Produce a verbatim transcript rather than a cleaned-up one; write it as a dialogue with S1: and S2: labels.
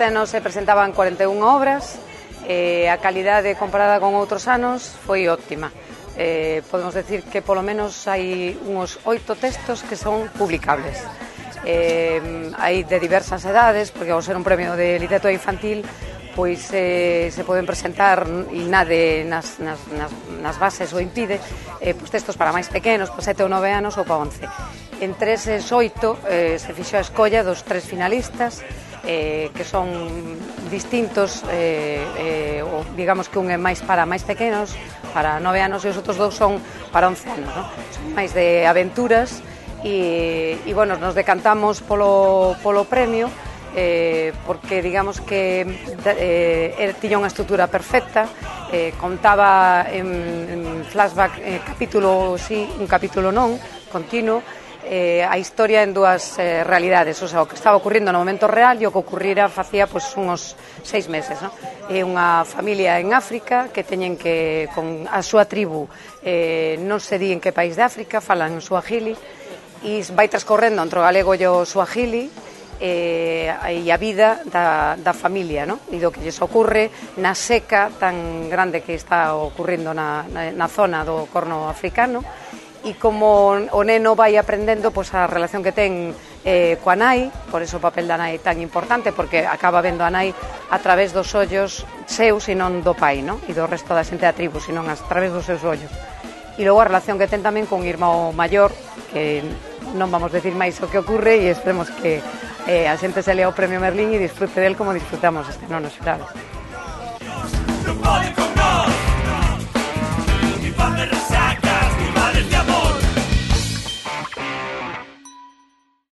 S1: Este ano se presentaban cuarenta e unha obras, e a calidade comparada con outros anos foi óptima. Eh, podemos decir que polo menos hai uns oito textos que son publicables. Eh, hai de diversas edades, porque ao ser un premio de literatura infantil, pois eh, se poden presentar e nade nas, nas, nas, nas bases o impide, eh, pois textos para máis pequenos, para sete ou nove anos ou para once. Entre eses oito eh, se fixo a escolla dos tres finalistas, eh, que son distintos, eh, eh, o, digamos que un é máis para máis pequenos, para nove anos, e os outros dous son para once anos, ¿no? Son máis de aventuras, e, e bueno, nos decantamos polo, polo premio, Eh, porque digamos que eh, tiña unha estrutura perfecta, eh, contaba en, en flashback eh, capítulo sí, un capítulo non, continuo, eh, a historia en dúas eh, realidades, o sea, o que estaba ocurrindo no momento real e o que ocurrira facía pues, uns seis meses, ¿no? É unha familia en África que teñen que, con a súa tribu, eh, non se di en que país de África, falan en Suahili, e vai transcorrendo entre o galego e o Suahili, e a vida da, da familia, ¿no? E do que lles ocurre na seca tan grande que está ocurrindo na, na, na zona do Corno Africano, e como o neno vai aprendendo pois, a relación que ten eh, coa nai, por eso o papel da nai tan importante, porque acaba vendo a nai a través dos ollos seus e non do pai, ¿no? E do resto da xente da tribu, senón a través dos seus ollos. E logo a relación que ten tamén con o irmão maior, que non vamos decir máis o que ocurre, e esperemos que eh, a xente se lea o premio Merlín e disfrute del como disfrutamos este, non nos xurades.